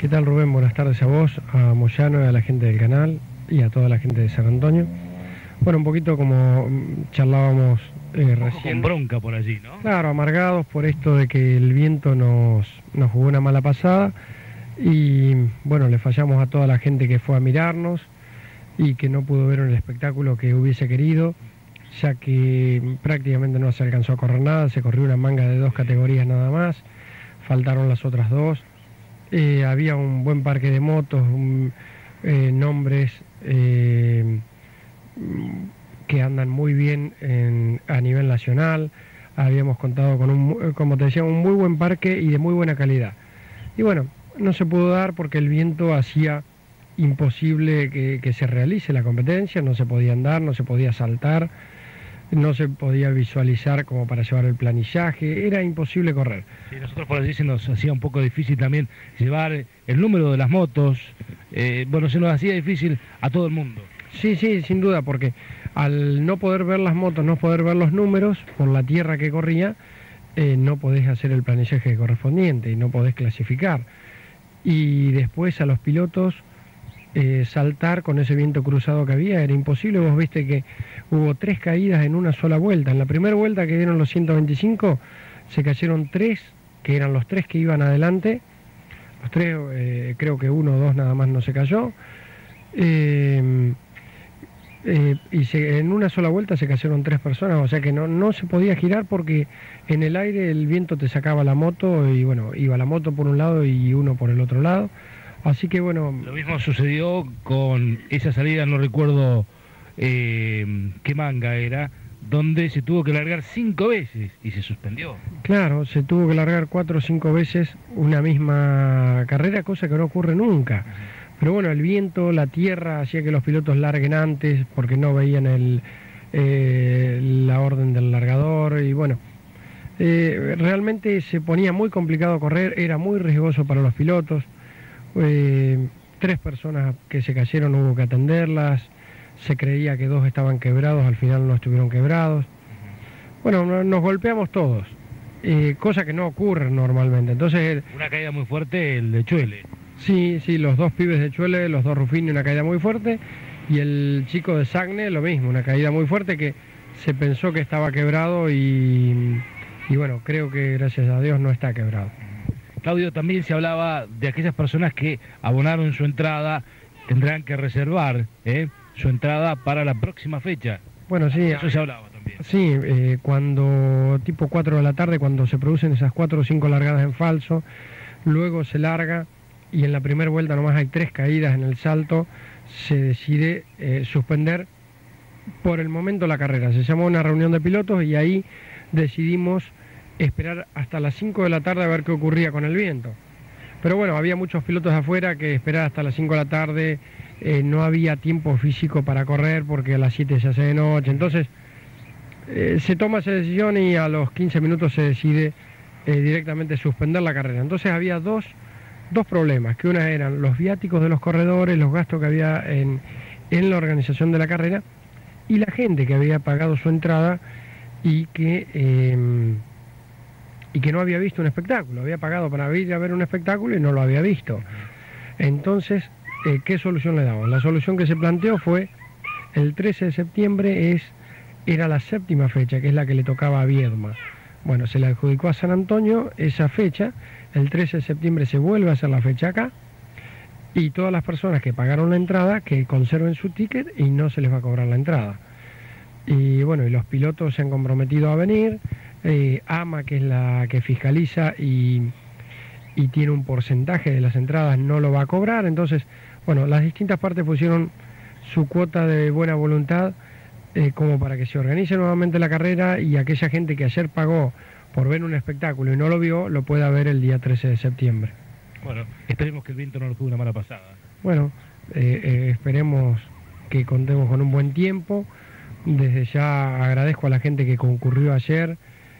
¿Qué tal, Rubén? Buenas tardes a vos, a Moyano y a la gente del canal y a toda la gente de San Antonio. Bueno, un poquito como charlábamos recién. Con bronca por allí, ¿no? Claro, amargados por esto de que el viento nos jugó una mala pasada y bueno, le fallamos a toda la gente que fue a mirarnos y que no pudo ver el espectáculo que hubiese querido, ya que prácticamente no se alcanzó a correr nada, se corrió una manga de 2 categorías nada más, faltaron las otras 2. Había un buen parque de motos, nombres que andan muy bien a nivel nacional. Habíamos contado con como te decía, un muy buen parque y de muy buena calidad. Y bueno, no se pudo dar porque el viento hacía imposible que se realice la competencia, no se podía andar, no se podía saltar, no se podía visualizar como para llevar el planillaje, era imposible correr. Sí, nosotros por allí se nos hacía un poco difícil también llevar el número de las motos, bueno, se nos hacía difícil a todo el mundo. Sí, sin duda, porque al no poder ver las motos, no poder ver los números por la tierra que corría, no podés hacer el planillaje correspondiente y no podés clasificar. Y después a los pilotos saltar con ese viento cruzado que había era imposible. Vos viste que hubo 3 caídas en una sola vuelta. En la primera vuelta que dieron los 125 se cayeron 3, que eran los 3 que iban adelante. Los 3, creo que 1 o 2 nada más no se cayó. En una sola vuelta se cayeron 3 personas, o sea que no se podía girar porque en el aire el viento te sacaba la moto y bueno, iba la moto por un lado y uno por el otro lado. Así que bueno... Lo mismo sucedió con esa salida, no recuerdo qué manga era, donde se tuvo que largar 5 veces y se suspendió. Claro, se tuvo que largar 4 o 5 veces una misma carrera, cosa que no ocurre nunca. Pero bueno, el viento, la tierra, hacía que los pilotos larguen antes porque no veían la orden del largador y bueno... realmente se ponía muy complicado correr, era muy riesgoso para los pilotos. 3 personas que se cayeron hubo que atenderlas, se creía que 2 estaban quebrados, al final no estuvieron quebrados. Bueno, nos golpeamos todos, cosa que no ocurre normalmente. Entonces, una caída muy fuerte, el de Chuele. Sí, los 2 pibes de Chuele, los 2 Ruffini, una caída muy fuerte, y el chico de Sagne, lo mismo, una caída muy fuerte que se pensó que estaba quebrado y bueno, creo que gracias a Dios no está quebrado. Claudio, también se hablaba de aquellas personas que abonaron su entrada, tendrán que reservar su entrada para la próxima fecha. Bueno, sí. Eso se hablaba también. Sí, cuando tipo 4 de la tarde, cuando se producen esas 4 o 5 largadas en falso, luego se larga y en la primera vuelta nomás hay 3 caídas en el salto, se decide suspender por el momento la carrera. Se llamó una reunión de pilotos y ahí decidimos esperar hasta las 5 de la tarde a ver qué ocurría con el viento. Pero bueno, había muchos pilotos de afuera que esperar hasta las 5 de la tarde, no había tiempo físico para correr porque a las 7 se hace de noche. Entonces se toma esa decisión y a los 15 minutos se decide directamente suspender la carrera. Entonces había dos problemas, que una eran los viáticos de los corredores, los gastos que había en la organización de la carrera y la gente que había pagado su entrada y que no había visto un espectáculo, había pagado para ir a ver un espectáculo y no lo había visto. Entonces, ¿qué solución le damos? La solución que se planteó fue el 13 de septiembre era la 7ª fecha, que es la que le tocaba a Viedma. Bueno, se le adjudicó a San Antonio esa fecha, el 13 de septiembre se vuelve a hacer la fecha acá y todas las personas que pagaron la entrada que conserven su ticket y no se les va a cobrar la entrada. Y bueno, y los pilotos se han comprometido a venir. AMA, que es la que fiscaliza y tiene un porcentaje de las entradas, no lo va a cobrar. Entonces, bueno, las distintas partes pusieron su cuota de buena voluntad como para que se organice nuevamente la carrera y aquella gente que ayer pagó por ver un espectáculo y no lo vio, lo pueda ver el día 13 de septiembre. Bueno, esperemos que el viento no nos juegue una mala pasada. Bueno, esperemos que contemos con un buen tiempo. Desde ya agradezco a la gente que concurrió ayer,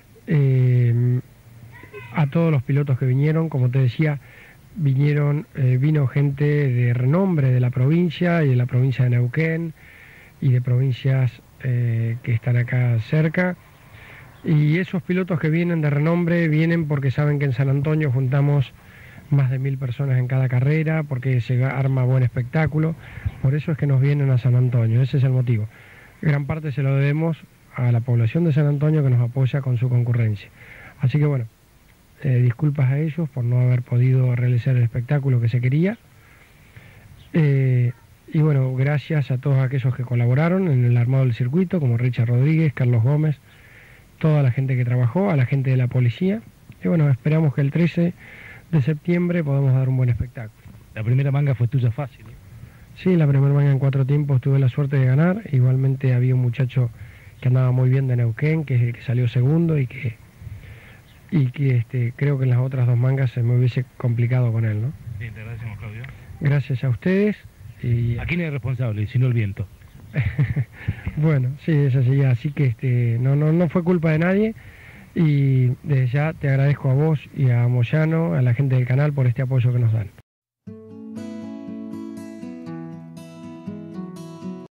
a todos los pilotos que vinieron, como te decía, vino gente de renombre de la provincia y de la provincia de Neuquén y de provincias que están acá cerca. Y esos pilotos que vienen de renombre vienen porque saben que en San Antonio juntamos más de 1000 personas en cada carrera, porque se arma buen espectáculo. Por eso es que nos vienen a San Antonio, ese es el motivo. Gran parte se lo debemos a la población de San Antonio, que nos apoya con su concurrencia. Así que bueno, disculpas a ellos por no haber podido realizar el espectáculo que se quería. Y bueno, gracias a todos aquellos que colaboraron en el armado del circuito, como Richard Rodríguez, Carlos Gómez, toda la gente que trabajó, a la gente de la policía. Y bueno, esperamos que el 13 de septiembre podamos dar un buen espectáculo. La primera manga fue tuya fácil, ¿eh? Sí, la primera manga en 4 tiempos tuve la suerte de ganar. Igualmente había un muchacho que andaba muy bien de Neuquén, que salió segundo y que creo que en las otras 2 mangas se me hubiese complicado con él, ¿no? Bien, te agradecemos, Claudio. Gracias a ustedes. ¿A quién es responsable, si no el viento? Bueno, sí, es así, así que no fue culpa de nadie, y desde ya te agradezco a vos y a Moyano, a la gente del canal, por este apoyo que nos dan.